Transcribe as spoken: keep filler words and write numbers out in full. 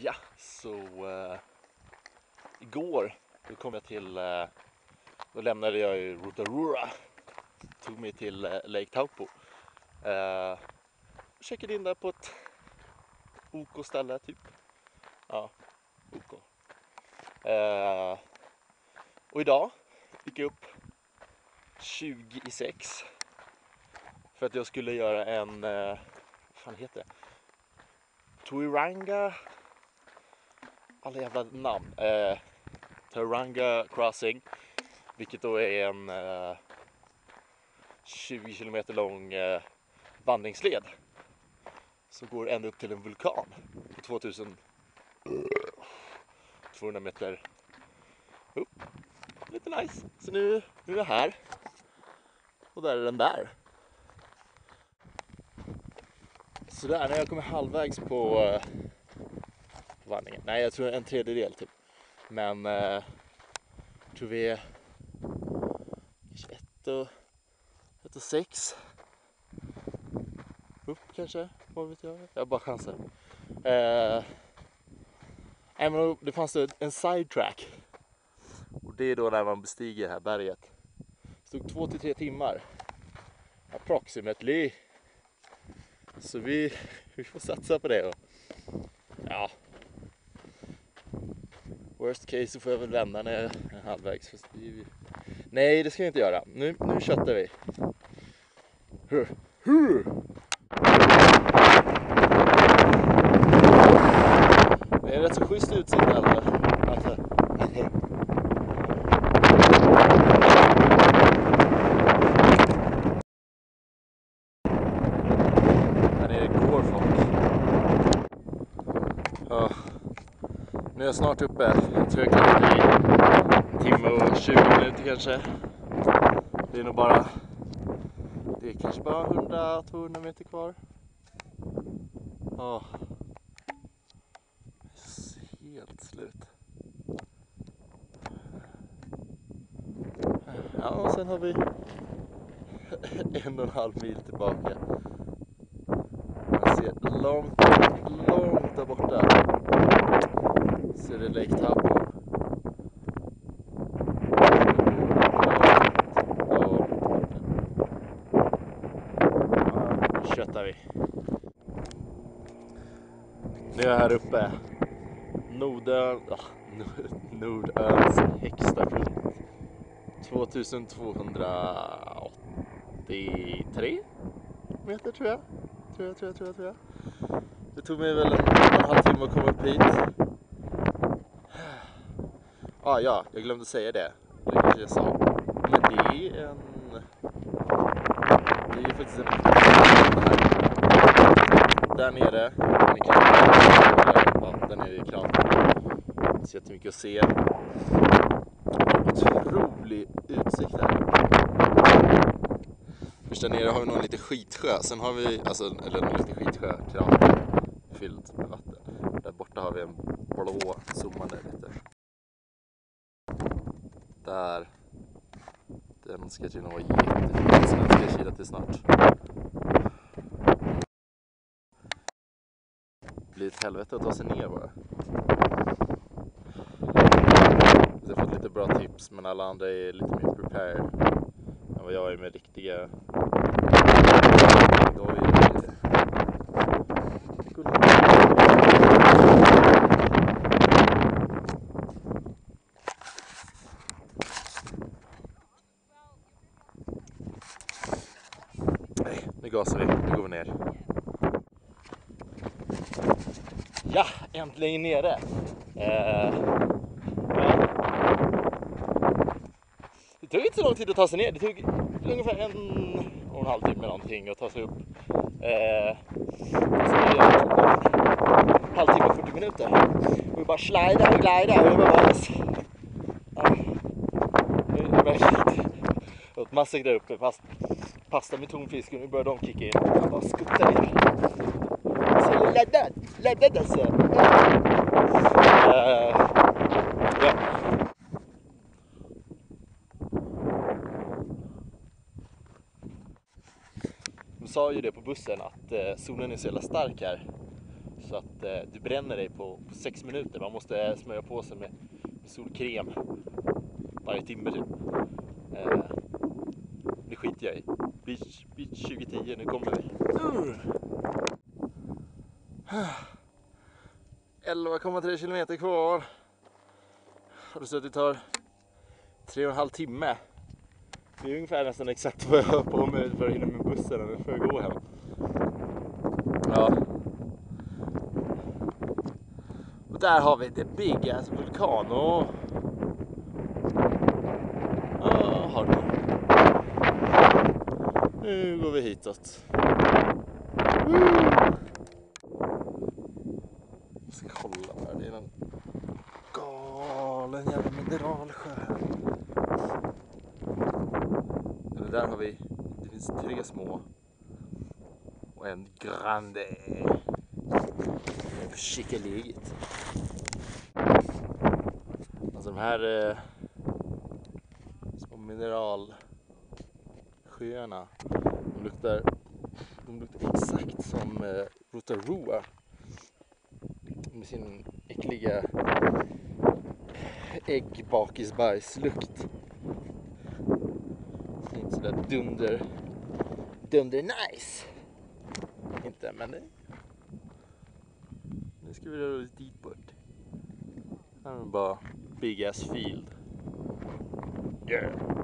Ja, så uh, igår då kom jag till, uh, då lämnade jag ju Rotorua, tog mig till uh, Lake Taupo. Uh, checkade in där på ett OK-ställe typ. Ja, OK. Uh, och idag gick jag upp tjugo i sex för att jag skulle göra en, uh, vad fan heter det? Tauranga, alla jävla namn. Uh, Tauranga Crossing, vilket då är en uh, tjugo kilometer lång uh, vandringsled som går ända upp till en vulkan på tvåtusen tvåhundra meter upp. Lite nice. Så nu, nu är jag här och där är den där. Så där, när jag kommer halvvägs på uh, vandringen. Nej, jag tror en tredjedel typ. Men uh, jag tror vi är ett och, ett och sex upp kanske, vad vet jag. Jag bara chansar. Uh, även det fanns en sidetrack. Och det är då när man bestiger det här berget. Det stod två till tre timmar. Approximately. Så vi, vi får satsa på det. Och, ja. Worst case så får jag väl vända när jag är halvvägs. Nej, det ska jag inte göra. Nu, nu köttar vi. Hur? Hur? Det är rätt så schysst utsikt alltså. alltså. Här nere går folk. Ja. Nu är jag snart uppe. Jag tror jag kan i en timme och tjugo minuter kanske. Det är nog bara, det är kanske bara hundra till tvåhundra meter kvar. Ja. Helt slut. Ja, och sen har vi en och en halv mil tillbaka. Man ser långt, långt där borta. Så är det Lake Taupo. Nu köttar vi. Nu är jag här uppe. Nordön, ah, Nordöns högsta punkt. tvåtusen tvåhundraåttiotre meter tror jag. Tror jag, tror jag, tror jag, tror jag. Det tog mig väl en, en halv timme att komma upp hit. Ah, ja, jag glömde säga det. Det kanske jag sa. Men det är en... Det är faktiskt en... Där nere. Den är kran. Ja, den är i kran. Det ser jättemycket att se. Otrolig utsikt här. Först där nere har vi någon lite skitsjö. Sen har vi, alltså, eller någon lite skitsjö. Kran. Fylld med vatten. Där borta har vi en blå zoomande lite. Där. Den ska tydligen vara jättefin. Så den ska jag kila till snart. Det blir ett helvete att ta sig ner bara. Jag har fått lite bra tips, men alla andra är lite mer prepared än vad jag är med riktiga dojor. Nej, nu gasar vi. Nu går vi ner. Ja, äntligen nere. Eh, ja. Det tog inte så lång tid att ta sig ner. Det tog ungefär en och en halv timme någonting att ta sig upp. Eh, så det är halvtimme och fyrtio minuter. Och vi bara slida och glida. Och det var bara... Ja. Det är verkligen... åt massor där uppe. Fast pasta med tonfisk. Och nu börjar de kicka in. Jag bara skuttar ner. Så laddad. Laddad alltså. Uh, ja. De sa ju det på bussen att eh, solen är så jävla stark här. så att eh, du bränner dig på, på sex minuter. Man måste smörja på sig med, med solkrem varje timme typ. Eh, det skiter jag i. Beach, beach tjugo tio, nu kommer vi. Uh. elva komma tre kilometer kvar. Har du suttit här tre och en halv timme. Det är ungefär nästan exakt vad jag har på mig för att hinna med bussen eller för att gå hem. Ja. Och där har vi The Big Ass Volcano. Ja, har du. Nu går vi hitåt. Jag ska kolla här, det är någon galen jävla mineralsjö här. Eller där har vi, det finns tre små och en grande. Skickligt. Alltså de här eh, små mineralsjöarna, de luktar, de luktar exakt som eh, Rotorua med sin äckliga äggbakisbajslukt. Det är inte sådär dunder, dunder nice. Inte, men det. Nu ska vi röra oss dit bort. Här är bara big ass field. Yeah.